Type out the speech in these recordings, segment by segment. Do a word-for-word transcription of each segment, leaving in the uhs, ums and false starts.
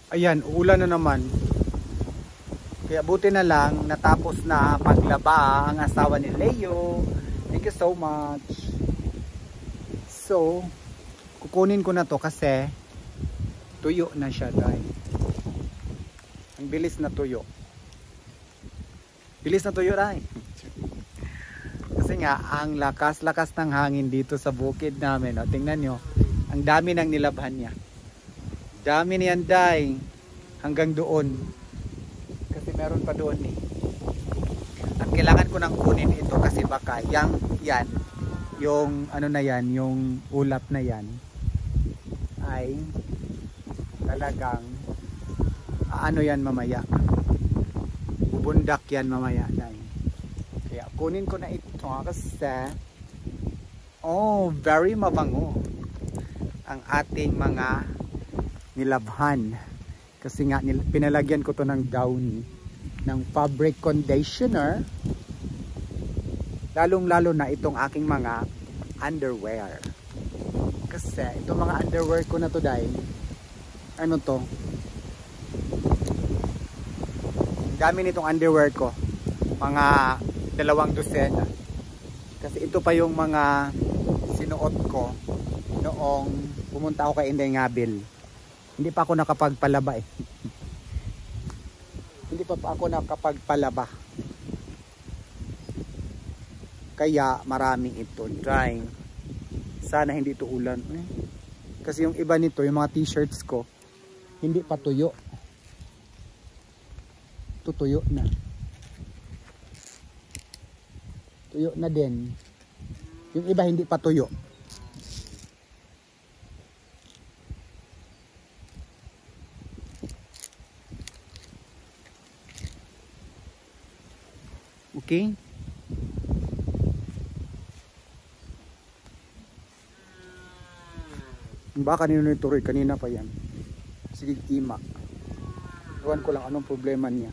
Ayan, uulan na naman. Kaya buti na lang natapos na maglaba ang asawa ni Leo. Thank you so much. So, kukunin ko na to kasi tuyo na siya, guys. Ang bilis na tuyo. Bilis na tuyo, guys. Kasi nga, ang lakas-lakas ng hangin dito sa bukid namin. O, tingnan nyo, ang dami nang nilabhan niya. Dami niyan, day. Hanggang doon. Kasi meron pa doon eh. At kailangan ko nang kunin ito kasi baka yang, yan, yung ano na yan, yung ulap na yan, ay talagang ano yan mamaya. Bubundak yan mamaya, day. Kaya kunin ko na ito kasi oh, very mabango ang ating mga nilabhan. Kasi nga pinalagyan ko to ng downy, ng fabric conditioner, lalong lalo na itong aking mga underwear. Kasi itong mga underwear ko na to, dahil ano to, dami nitong underwear ko, mga dalawang dosena. Kasi ito pa yung mga sinuot ko noong pumunta ako kay Inday Ngabil. Hindi pa ako nakapagpalaba eh. Hindi pa pa ako nakapagpalaba. Kaya marami ito, drying. Sana hindi ito ulan. Eh. Kasi yung iba nito, yung mga t-shirts ko, hindi pa tuyo. Ito tuyo na. Tuyo na din. Yung iba hindi pa tuyo. Okay? Baka kanino nito rin, kanina pa yan. Sige, imak. Iwan ko lang anong problema niya.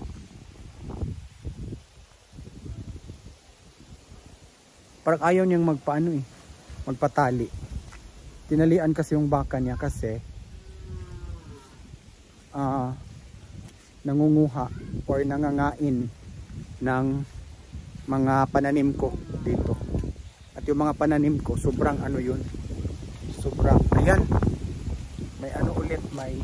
Parang ayaw niyang magpaano eh, magpatali. Tinalian kasi yung baka niya kasi uh, nangunguha or nangangain ng mga pananim ko dito. At yung mga pananim ko, sobrang ano yun. Sobrang, ayan. May ano ulit, may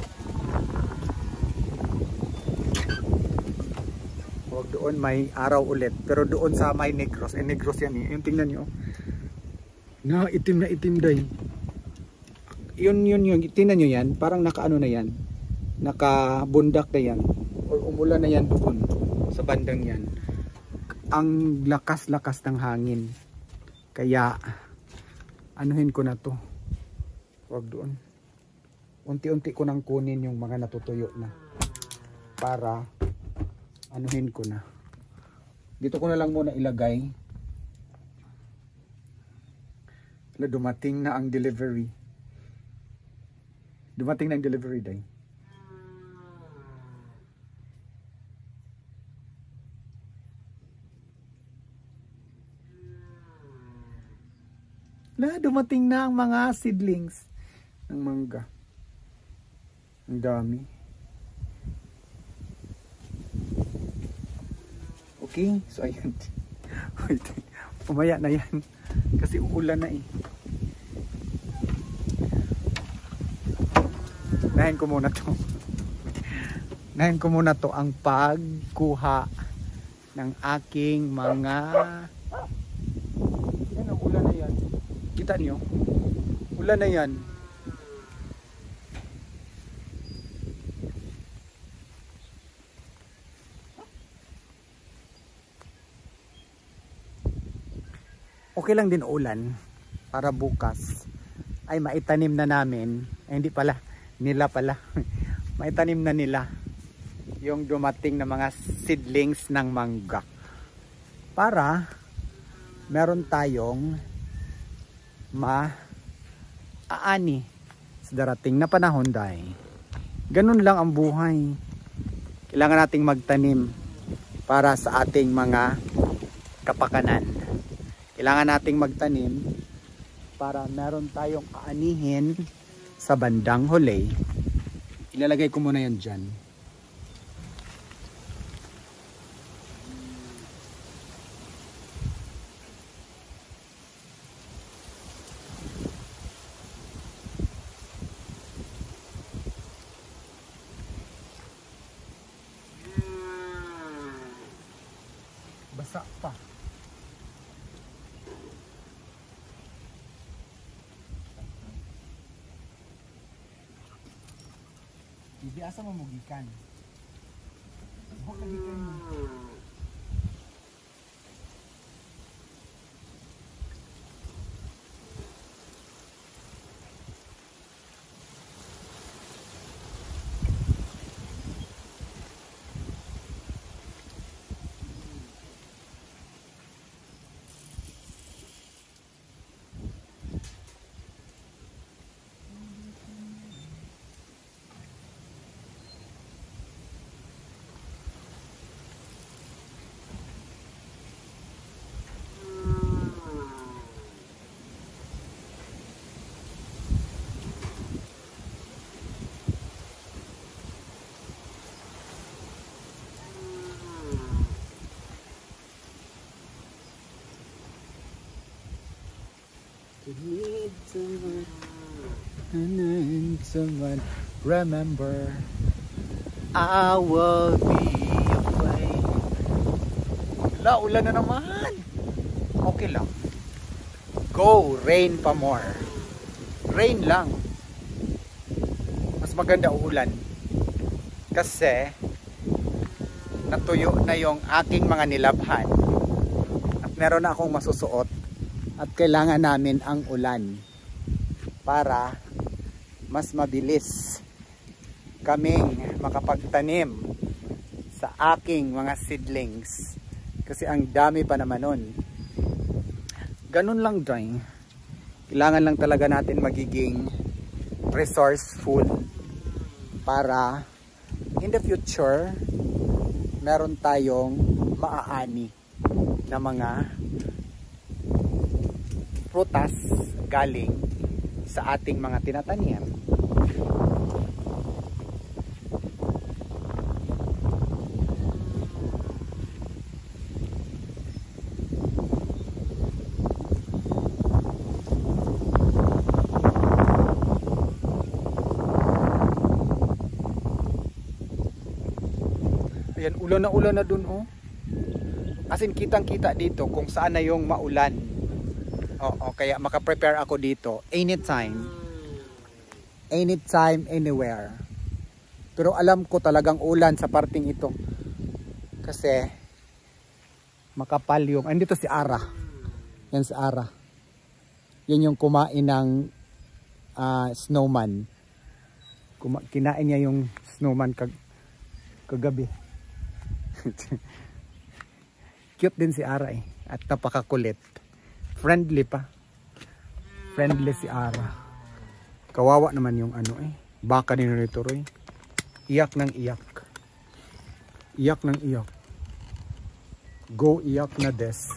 huwag doon, may araw ulit. Pero doon sa may Negros, eh Negros yan eh. Yung tingnan nyo. Na itim na itim day. Yun yun yun, tingnan nyo yan. Parang nakaano na yan. Nakabundak na yan. Or umulan na yan doon. Sa bandang yan, ang lakas-lakas ng hangin, kaya anuhin ko na to, wag doon, unti-unti ko nang kunin yung mga natutuyo na para anuhin ko na. Dito ko na lang muna ilagay na dumating na ang delivery, dumating na ang delivery day. Na dumating na ang mga seedlings ng mangga. Ang dami. Okay, so ayan. Wait, pumaya na yan. Kasi uulan na eh. Nahin ko muna to. Nahin ko muna to ang pagkuha ng aking mga... Yan ang ulan na yan. Kita niyo? Ulan na yan. Okay lang din ulan para bukas ay maitanim na namin. Ay, hindi pala, nila pala. Maitanim na nila yung dumating na mga seedlings ng mangga. Para meron tayong ma-aani sa darating na panahon, dahil ganun lang ang buhay. Kailangan nating magtanim para sa ating mga kapakanan. Kailangan nating magtanim para meron tayong aanihin sa bandang huli. Ilalagay ko muna yan dyan. Basa pa. Hindi asa mamugikan. Huwag kagikan mo. Need someone, I need someone. Remember, I will be afraid. La, ulan na naman. Okay lang. Go, rain pa more. Rain lang. Mas maganda ulan. Kasi natuyo na yung aking mga nilabhan. At meron na akong masusuot. At kailangan namin ang ulan para mas mabilis kaming makapagtanim sa aking mga seedlings. Kasi ang dami pa naman nun. Ganun lang, drawing. Kailangan lang talaga natin magiging resourceful para in the future meron tayong maaani na mga prutas galing sa ating mga tinatanim. Ayan, ulan na ulan na dun, oh. As in, kitang kita dito kung saan na yung maulan. Oo, kaya makaprepare ako dito anytime, anytime, anywhere. Pero alam ko talagang ulan sa parting ito kasi makapal yung, andito si Ara, yan si Ara, yan yung kumain ng uh, snowman. Kuma kinain niya yung snowman kag kagabi. Cute din si Ara eh, at napakakulit. Friendly pa. Friendly si Ara. Kawawa naman yung ano eh. Baka ni nito Roy. Iyak ng iyak. Iyak ng iyak. Go iyak na des.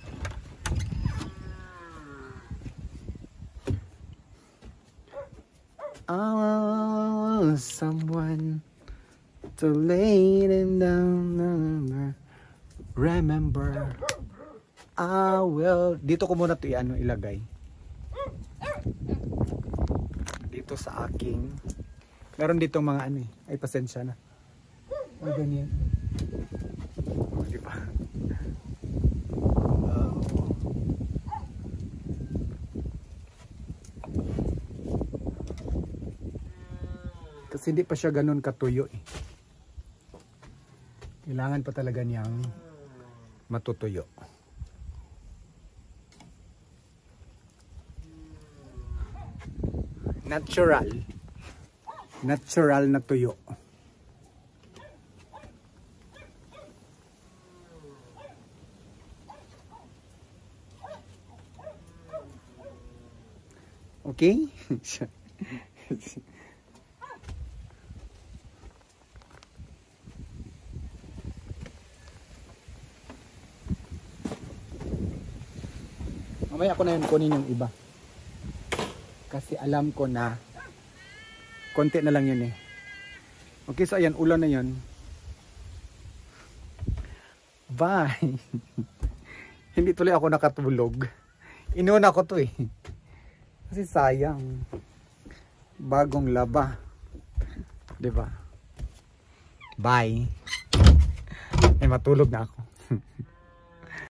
I want someone to lay them down. Remember, I will. Dito ko muna ito i-ano ilagay. Dito sa aking. Meron dito mga ano eh. Ay, pasensya na. Ay, ganyan. O, diba? Uh, kasi hindi pa siya ganun katuyo eh. Kailangan pa talaga niyang matutuyo. Natural. Natural na tuyo. Okay? Mamaya ako na yun kunin yung iba. Kasi alam ko na konti na lang yun eh. Okay, so ayan, ulan na yan. Bye. Hindi tuloy ako nakatulog. Inuna ko to eh. Kasi sayang. Bagong laba. 'Di ba? Bye. Ay matulog na ako.